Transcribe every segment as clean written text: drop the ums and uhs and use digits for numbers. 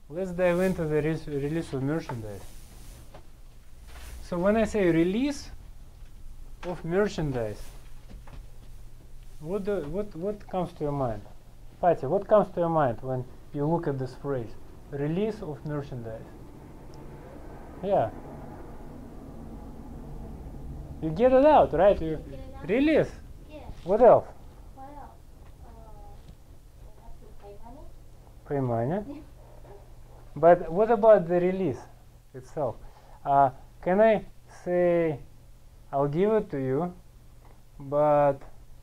let's dive into the release of merchandise. So when I say release of merchandise, what comes to your mind? Fatih, what comes to your mind when you look at this phrase? Release of merchandise. Yeah. You get it out, right? You release. Yeah. What else? What else? I have to pay money. Pay money. But what about the release itself? Can I say, I'll give it to you, but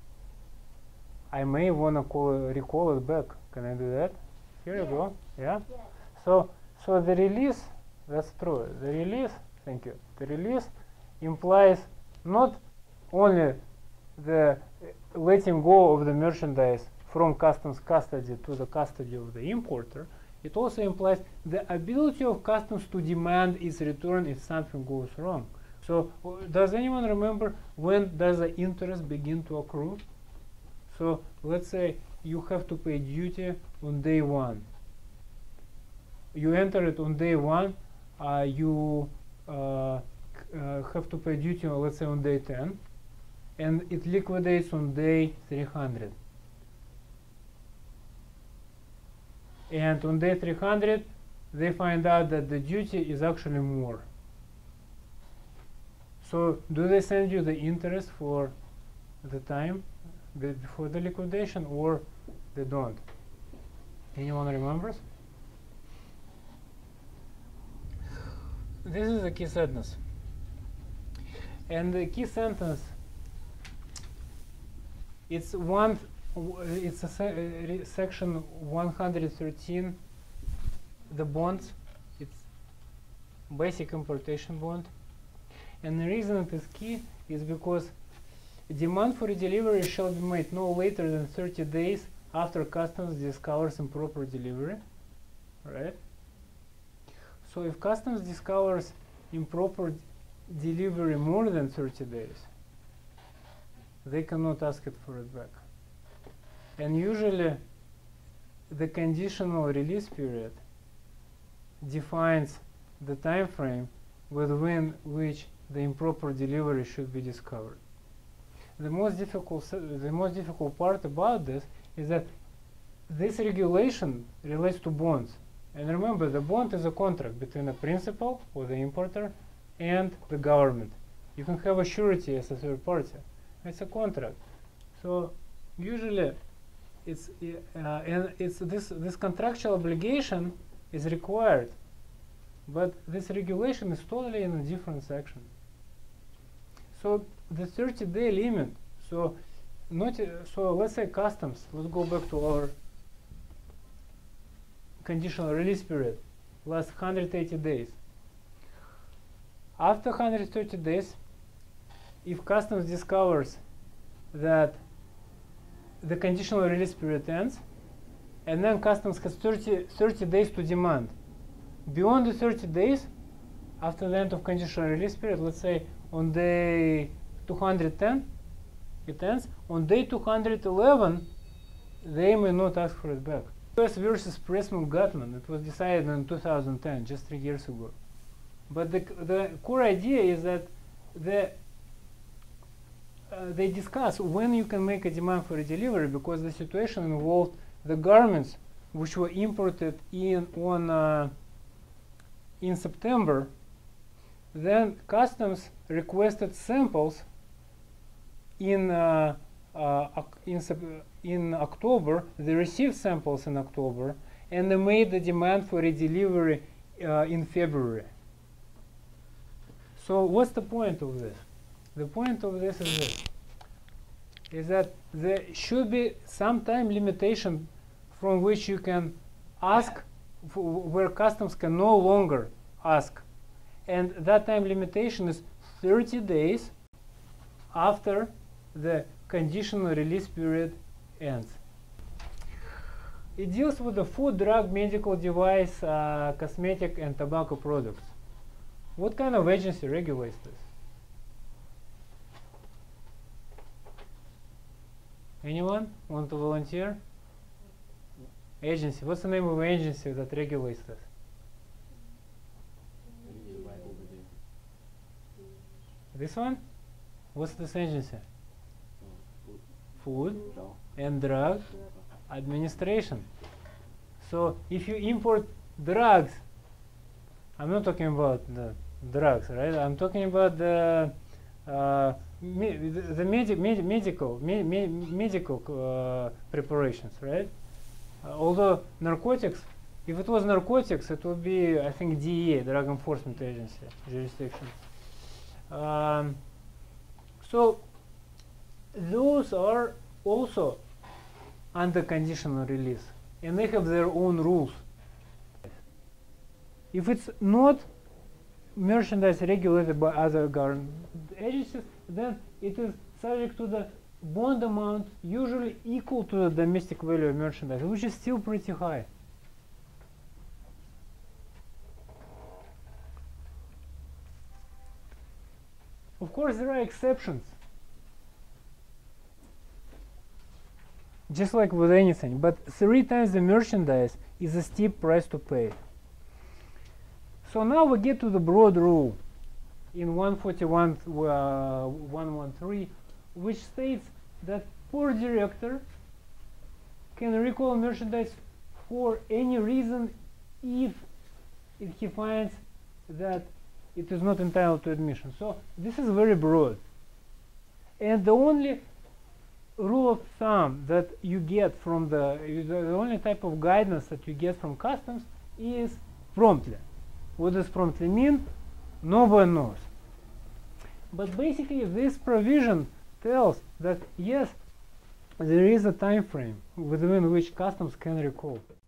I may want to recall it back. Can I do that? Here you go. Yeah? Yeah. So the release, that's true. The release, thank you. The release implies not only the letting go of the merchandise from customs custody to the custody of the importer, it also implies the ability of customs to demand its return if something goes wrong. So does anyone remember when does the interest begin to accrue? So let's say you have to pay duty on day 1. You enter it on day 1, you have to pay duty, let's say, on day 10, and it liquidates on day 300. And on day 300, they find out that the duty is actually more. So do they send you the interest for the time before the liquidation, or they don't? Anyone remembers? This is a key sentence. And the key sentence, it's section 113, the bonds. It's basic importation bond. And the reason it is key is because demand for delivery shall be made no later than 30 days after customs discovers improper delivery, right? So if customs discovers improper delivery more than 30 days, they cannot ask it for it back. And usually the conditional release period defines the time frame within which the improper delivery should be discovered. The most difficult part about this is that this regulation relates to bonds. And remember, the bond is a contract between the principal or the importer and the government. You can have a surety as a third party. It's a contract. So usually this contractual obligation is required, but this regulation is totally in a different section. So the 30-day limit. So let's say customs. Let's go back to our conditional release period. Lasts 180 days. After 130 days, if customs discovers that the conditional release period ends, and then customs has 30 days to demand. Beyond the 30 days, after the end of conditional release period, let's say on day 210, it ends. On day 211, they may not ask for it back. US versus Pressman-Gutman, it was decided in 2010, just 3 years ago. But the core idea is that they discuss when you can make a demand for a delivery, because the situation involved the garments which were imported in September. Then customs requested samples in October. They received samples in October, and they made the demand for a delivery in February. So what's the point of this? The point of this is that there should be some time limitation from which you can ask, where customs can no longer ask. And that time limitation is 30 days after the conditional release period ends. It deals with the food, drug, medical device, cosmetic, and tobacco products. What kind of agency regulates this? Anyone want to volunteer? Agency. What's the name of agency that regulates this? This one? What's this agency? Food No. and Drug Administration. So if you import drugs, I'm not talking about the drugs, right? I'm talking about the medical preparations, right? Although narcotics, if it was narcotics, it would be, I think, DEA, Drug Enforcement Agency jurisdiction. So those are also under conditional release, and they have their own rules. If it's not merchandise regulated by other government agencies, then it is subject to the bond amount usually equal to the domestic value of merchandise, which is still pretty high. Of course, there are exceptions. Just like with anything, but 3 times the merchandise is a steep price to pay. So now we get to the broad rule in 141.113, which states that port director can recall merchandise for any reason if he finds that it is not entitled to admission. So this is very broad. And the only rule of thumb that you get from the only type of guidance that you get from customs is promptly. What does promptly mean? Nobody knows. But basically this provision tells that yes, there is a time frame within which customs can recall.